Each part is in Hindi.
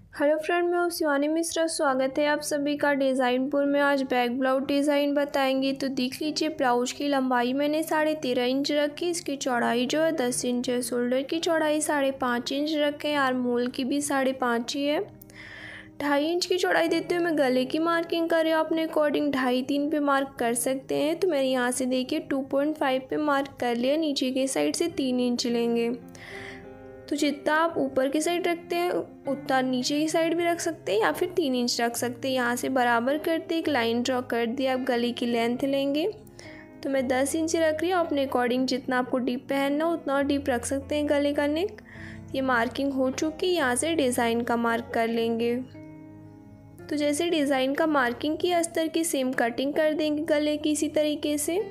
हेलो फ्रेंड, मैं हूँ शिवानी मिश्रा। स्वागत है आप सभी का डिज़ाइनपुर में। आज बैक ब्लाउज डिज़ाइन बताएंगे। तो देख लीजिए, ब्लाउज की लंबाई मैंने 13.5 इंच रखी। इसकी चौड़ाई जो है 10 इंच है। शोल्डर की चौड़ाई 5.5 इंच रखें। आर्म होल की भी 5.5 ही है। 2.5 इंच की चौड़ाई देते हुए मैं गले की मार्किंग कर रही हूँ। अपने अकॉर्डिंग 2.5-3 पे मार्क कर सकते हैं। तो मैंने यहाँ से देखिए 2.5 पे मार्क कर लिया। नीचे की साइड से 3 इंच लेंगे। तो जितना आप ऊपर की साइड रखते हैं उतना नीचे की साइड भी रख सकते हैं या फिर 3 इंच रख सकते हैं। यहाँ से बराबर करते एक लाइन ड्रॉ कर दी। आप गले की लेंथ लेंगे तो मैं 10 इंच रख रही हूँ। अपने अकॉर्डिंग जितना आपको डीप पहनना हो उतना डीप रख सकते हैं गले का नेक। ये मार्किंग हो चुकी। यहाँ से डिज़ाइन का मार्क कर लेंगे। तो जैसे डिज़ाइन का मार्किंग की अस्तर की सेम कटिंग कर देंगे गले की इसी तरीके से।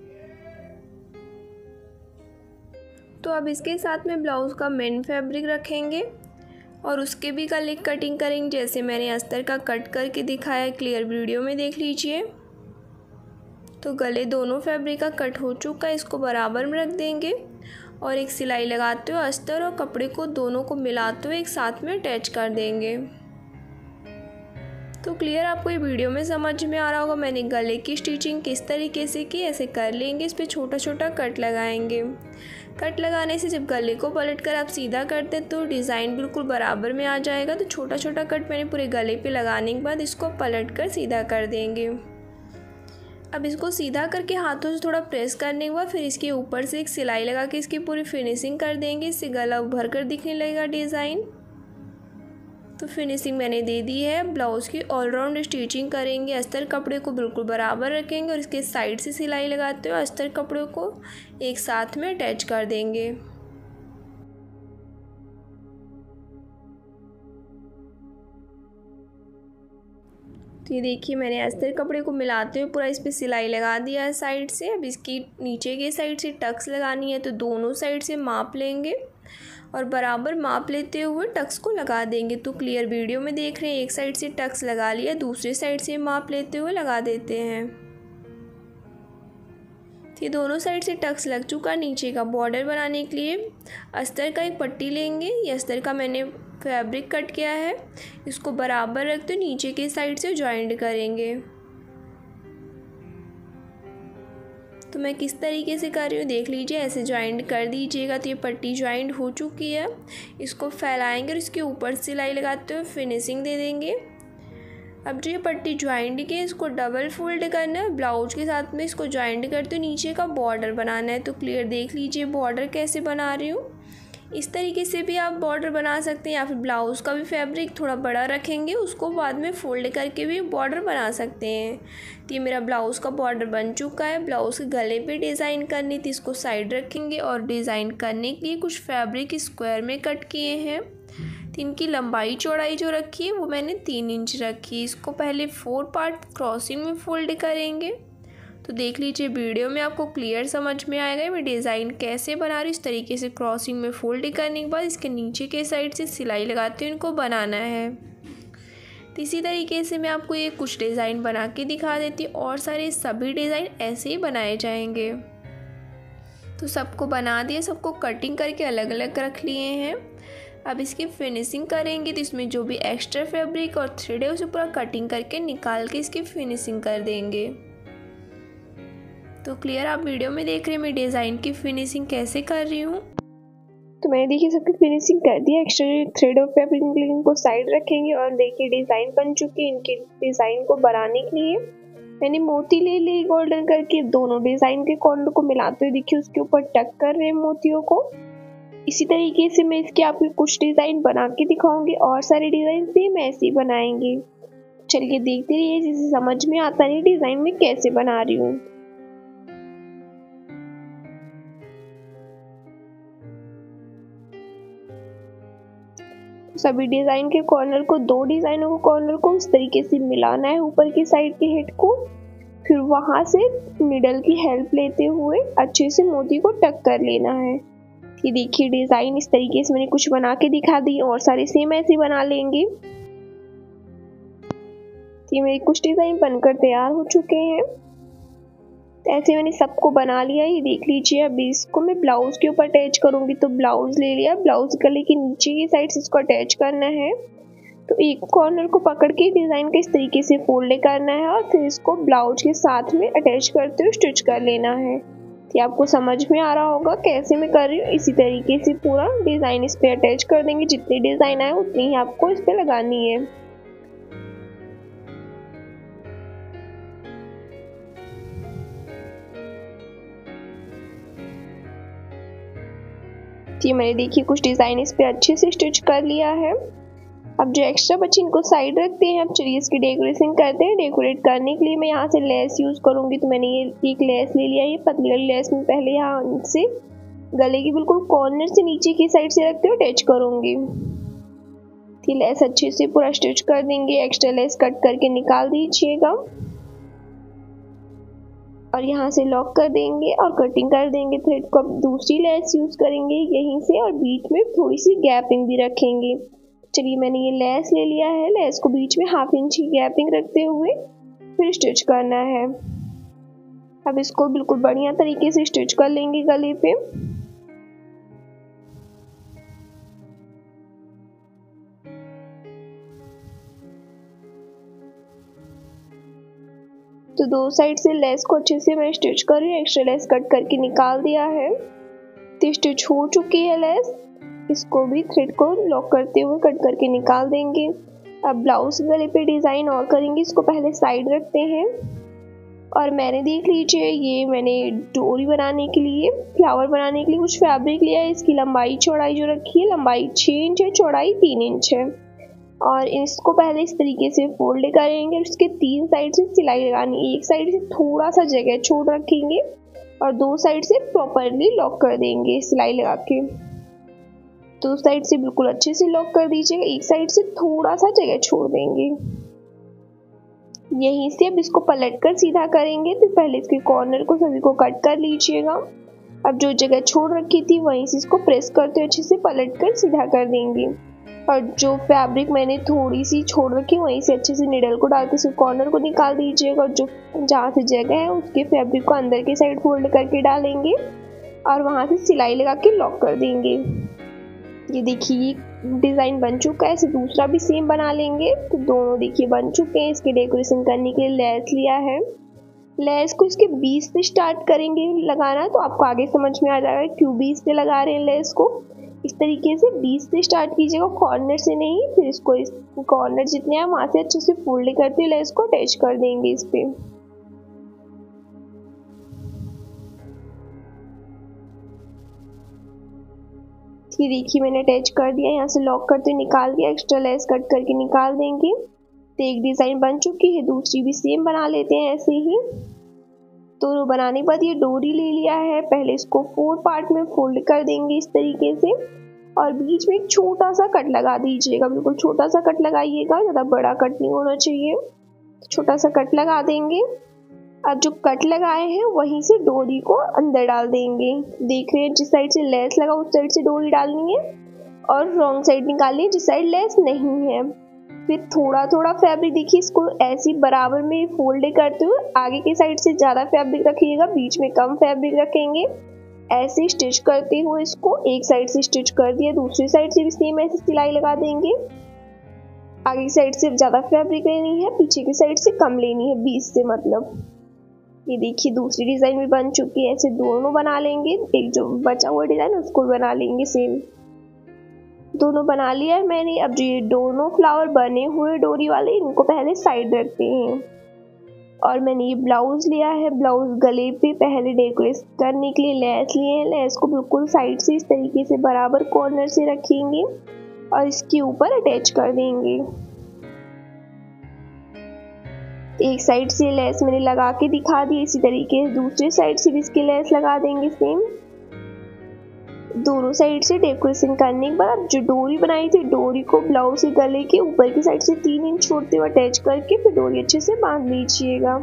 तो अब इसके साथ में ब्लाउज़ का मेन फैब्रिक रखेंगे और उसके भी गले कटिंग करेंगे। जैसे मैंने अस्तर का कट करके दिखाया, क्लियर वीडियो में देख लीजिए। तो गले दोनों फैब्रिक का कट हो चुका है। इसको बराबर में रख देंगे और एक सिलाई लगाते हुए अस्तर और कपड़े को दोनों को मिलाते हुए एक साथ में अटैच कर देंगे। तो क्लियर आपको ये वीडियो में समझ में आ रहा होगा मैंने गले की स्टिचिंग किस तरीके से की। ऐसे कर लेंगे। इस पर छोटा छोटा कट लगाएंगे। कट लगाने से जब गले को पलट कर आप सीधा करते हैं तो डिज़ाइन बिल्कुल बराबर में आ जाएगा। तो छोटा छोटा कट मैंने पूरे गले पे लगाने के बाद इसको पलट कर सीधा कर देंगे। अब इसको सीधा करके हाथों से थोड़ा प्रेस करने के बाद फिर इसके ऊपर से एक सिलाई लगा के इसकी पूरी फिनिशिंग कर देंगे। इससे गला उभर कर दिखने लगेगा डिज़ाइन। तो फिनिशिंग मैंने दे दी है। ब्लाउज़ की ऑलराउंड स्टिचिंग करेंगे। अस्तर कपड़े को बिल्कुल बराबर रखेंगे और इसके साइड से सिलाई लगाते हुए अस्तर कपड़े को एक साथ में अटैच कर देंगे। तो ये देखिए मैंने अस्तर कपड़े को मिलाते हुए पूरा इस पर सिलाई लगा दिया है साइड से। अब इसकी नीचे के साइड से टक्स लगानी है तो दोनों साइड से माप लेंगे और बराबर माप लेते हुए टक्स को लगा देंगे। तो क्लियर वीडियो में देख रहे हैं, एक साइड से टक्स लगा लिया, दूसरी साइड से माप लेते हुए लगा देते हैं। ये दोनों साइड से टक्स लग चुका। नीचे का बॉर्डर बनाने के लिए अस्तर का एक पट्टी लेंगे। ये अस्तर का मैंने फैब्रिक कट किया है। इसको बराबर रखते नीचे के साइड से जॉइंट करेंगे। तो मैं किस तरीके से कर रही हूँ देख लीजिए। ऐसे जॉइंट कर दीजिएगा। तो ये पट्टी जॉइंट हो चुकी है। इसको फैलाएंगे और इसके ऊपर सिलाई लगाते हुए फिनिशिंग दे देंगे। अब जो ये पट्टी जॉइंट की है इसको डबल फोल्ड करना है। ब्लाउज के साथ में इसको जॉइंट करते हुए नीचे का बॉर्डर बनाना है। तो क्लियर देख लीजिए बॉर्डर कैसे बना रही हूँ। इस तरीके से भी आप बॉर्डर बना सकते हैं या फिर ब्लाउज़ का भी फैब्रिक थोड़ा बड़ा रखेंगे, उसको बाद में फोल्ड करके भी बॉर्डर बना सकते हैं। तो ये मेरा ब्लाउज़ का बॉर्डर बन चुका है। ब्लाउज़ के गले पे डिज़ाइन करनी थी, इसको साइड रखेंगे और डिज़ाइन करने के लिए कुछ फैब्रिक स्क्वायर में कट किए हैं। तो इनकी लंबाई चौड़ाई जो रखी है वो मैंने 3 इंच रखी। इसको पहले 4 पार्ट क्रॉसिंग में फोल्ड करेंगे। तो देख लीजिए वीडियो में आपको क्लियर समझ में आएगा मैं डिज़ाइन कैसे बना रही हूँ। इस तरीके से क्रॉसिंग में फोल्ड करने के बाद इसके नीचे के साइड से सिलाई लगाते हुए इनको बनाना है। तो इसी तरीके से मैं आपको ये कुछ डिज़ाइन बना के दिखा देती हूँ और सारे सभी डिज़ाइन ऐसे ही बनाए जाएंगे। तो सबको बना दिए, सबको कटिंग करके अलग अलग रख लिए हैं। अब इसकी फिनिशिंग करेंगे। तो इसमें जो भी एक्स्ट्रा फैब्रिक और थ्रेड है उसे पूरा कटिंग करके निकाल के इसकी फिनिशिंग कर देंगे। तो क्लियर आप वीडियो में देख रहे हैं मैं डिज़ाइन की फिनिशिंग कैसे कर रही हूँ। तो मैंने देखिए सबकी फिनिशिंग कर दी। एक्स्ट्रा थ्रेड और फैब्रिक इनको साइड रखेंगे और देखिए डिज़ाइन बन चुकी है। इनके डिज़ाइन को बनाने के लिए मैंने मोती ले ली गोल्डन करके। दोनों डिज़ाइन के कॉर्नर को मिलाते हुए देखिए उसके ऊपर टक कर रहे हैं मोतियों को। इसी तरीके से मैं इसके आपको कुछ डिज़ाइन बना के दिखाऊंगी और सारे डिज़ाइन सेम ऐसे ही बनाएंगे। चलिए देखते रहिए, जिसे समझ में आता नहीं डिज़ाइन में कैसे बना रही हूँ। सभी डिज़ाइन के कॉर्नर को, दो डिज़ाइनों को कॉर्नर को उस तरीके से मिलाना है ऊपर की साइड के हेड को। फिर वहां से निडल की हेल्प लेते हुए अच्छे से मोती को टक कर लेना है। ये देखिए डिज़ाइन इस तरीके से मैंने कुछ बना के दिखा दी और सारे सेम ऐसे बना लेंगे। ये मेरे कुछ डिज़ाइन बनकर तैयार हो चुके हैं। ऐसे मैंने सबको बना लिया। ये देख लीजिए। अभी इसको मैं ब्लाउज के ऊपर अटैच करूंगी। तो ब्लाउज ले लिया, ब्लाउज गले के नीचे की साइड से इसको अटैच करना है। तो एक कॉर्नर को पकड़ के डिज़ाइन का इस तरीके से फोल्ड करना है और फिर इसको ब्लाउज के साथ में अटैच करते हुए स्टिच कर लेना है। ये आपको समझ में आ रहा होगा कैसे मैं कर रही हूँ। इसी तरीके से पूरा डिज़ाइन इस पे अटैच कर देंगे, जितनी डिज़ाइन आए उतनी ही आपको इस पे लगानी है। ये मैंने देखिए कुछ डिज़ाइन इस पे अच्छे से स्टिच कर लिया है। अब जो एक्स्ट्रा बचे इनको साइड रखते हैं। अब चलिए इसकी डेकोरेशन करते हैं। डेकोरेट करने के लिए मैं यहाँ से लेस यूज़ करूँगी। तो मैंने ये एक लेस ले लिया है, ये पतली वाली लेस में पहले यहाँ से गले की बिल्कुल कॉर्नर से नीचे की साइड से रखते हुए अटैच करूँगी। ये लेस अच्छे से पूरा स्टिच कर देंगे। एक्स्ट्रा लेस कट करके निकाल दीजिएगा और यहाँ से लॉक कर देंगे और कटिंग कर देंगे थ्रेड को। अब दूसरी लेस यूज़ करेंगे यहीं से और बीच में थोड़ी सी गैपिंग भी रखेंगे। चलिए मैंने ये लेस ले लिया है। लेस को बीच में 1/2 इंच की गैपिंग रखते हुए फिर स्टिच करना है। अब इसको बिल्कुल बढ़िया तरीके से स्टिच कर लेंगे गले पे। तो दो साइड से लेस को अच्छे से मैं स्टिच कर रही हूँ। एक्स्ट्रा लेस कट करके निकाल दिया है। तो स्टिच हो चुकी है लेस। इसको भी थ्रेड को लॉक करते हुए कट करके निकाल देंगे। अब ब्लाउज गले पे डिज़ाइन और करेंगे। इसको पहले साइड रखते हैं और मैंने देख लीजिए ये मैंने डोरी बनाने के लिए, फ्लावर बनाने के लिए कुछ फैब्रिक लिया है। इसकी लंबाई चौड़ाई जो रखी है, लंबाई 6 इंच है, चौड़ाई 3 इंच है। और इसको पहले इस तरीके से फोल्ड करेंगे। उसके 3 साइड से सिलाई लगानी। एक साइड से थोड़ा सा जगह छोड़ रखेंगे और 2 साइड से प्रॉपरली लॉक कर देंगे सिलाई लगा के। 2 साइड से बिल्कुल अच्छे से लॉक कर दीजिएगा। एक साइड से थोड़ा सा जगह छोड़ देंगे। यहीं से अब इसको पलट कर सीधा करेंगे। तो पहले इसके कॉर्नर को सभी को कट कर लीजिएगा। अब जो जगह छोड़ रखी थी वहीं से इसको प्रेस करते हुए अच्छे से पलट कर सीधा कर देंगे। और जो फैब्रिक मैंने थोड़ी सी छोड़ रखी वहीं से अच्छे से निडल को डाल के सिर्फ कॉर्नर को निकाल दीजिएगा। और जो जहाँ से जगह है उसके फैब्रिक को अंदर की साइड फोल्ड करके डालेंगे और वहाँ से सिलाई लगा के लॉक कर देंगे। ये देखिए डिज़ाइन बन चुका है। ऐसे दूसरा भी सेम बना लेंगे। तो दोनों देखिए बन चुके हैं। इसके डेकोरेशन करने के लिए लेस लिया है। लेस को इसके बीच से स्टार्ट करेंगे लगाना। तो आपको आगे समझ में आ जाएगा क्यों बीच से लगा रहे हैं लेस को। इस तरीके से बीच से स्टार्ट कीजिएगा, कॉर्नर से नहीं। फिर इसको इस कॉर्नर जितने हैं वहाँ से अच्छे से फोल्ड करते हुए लेस को अटैच कर देंगे इस पे। ये देखिए मैंने अटैच कर दिया। यहाँ से लॉक करते हुए निकाल दिया। एक्स्ट्रा लेस कट करके निकाल देंगे। तो एक डिज़ाइन बन चुकी है। दूसरी भी सेम बना लेते हैं ऐसे ही। दोनों बनाने के बाद ये डोरी ले लिया है। पहले इसको 4 पार्ट में फोल्ड कर देंगे इस तरीके से और बीच में एक छोटा सा कट लगा दीजिएगा। बिल्कुल छोटा सा कट लगाइएगा, ज़्यादा बड़ा कट नहीं होना चाहिए। छोटा सा कट लगा देंगे। अब जो कट लगाए हैं वहीं से डोरी को अंदर डाल देंगे। देख रहे हैं जिस साइड से लेस लगा उस साइड से डोरी डालनी है और रॉन्ग साइड निकालनी है जिस साइड लेस नहीं है। फिर थोड़ा थोड़ा फैब्रिक देखिए इसको ऐसे बराबर में फोल्ड करते हुए आगे की साइड से ज़्यादा फैब्रिक रखिएगा, बीच में कम फैब्रिक रखेंगे। ऐसे स्टिच करते हुए इसको एक साइड से स्टिच कर दिया, दूसरी साइड से भी सेम ऐसे सिलाई लगा देंगे। आगे की साइड से ज़्यादा फैब्रिक लेनी है, पीछे की साइड से कम लेनी है, बीच से मतलब। ये देखिए दूसरी डिज़ाइन भी बन चुकी है। ऐसे दोनों बना लेंगे। एक जो बचा हुआ डिज़ाइन उसको बना लेंगे सेम। दोनों बना लिया है मैंने। अब जो ये दोनों फ्लावर बने हुए डोरी वाले इनको पहले साइड रखते हैं। और मैंने ये ब्लाउज लिया है। ब्लाउज गले पे पहले डेकोरेट करने के लिए लेस लिए हैं। लेस को बिल्कुल साइड से इस तरीके से बराबर कॉर्नर से रखेंगे और इसके ऊपर अटैच कर देंगे। एक साइड से लेस मैंने लगा के दिखा दी। इसी तरीके से दूसरी साइड से भी इसकी लेस लगा देंगे सेम। दोनों साइड से डेकोरेशन करने के बाद जो डोरी बनाई थी डोरी को ब्लाउज के गले के ऊपर की साइड से 3 इंच छोड़ते हुए अटैच करके फिर डोरी अच्छे से बांध लीजिएगा।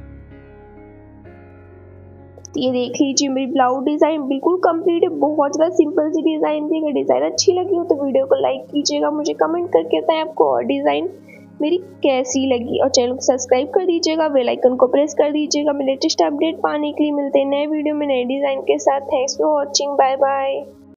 ये देख लीजिए मेरी ब्लाउज डिज़ाइन बिल्कुल कंप्लीट है। बहुत ज़्यादा सिंपल सी डिज़ाइन थी। अगर डिज़ाइन अच्छी लगी हो तो वीडियो को लाइक कीजिएगा, मुझे कमेंट करके बताएं आपको और डिज़ाइन मेरी कैसी लगी। और चैनल को सब्सक्राइब कर दीजिएगा, बेल आइकन को प्रेस कर दीजिएगा। मैं लेटेस्ट अपडेट पाने के लिए मिलते हैं नए वीडियो में नए डिज़ाइन के साथ। Thanks for watching, bye bye.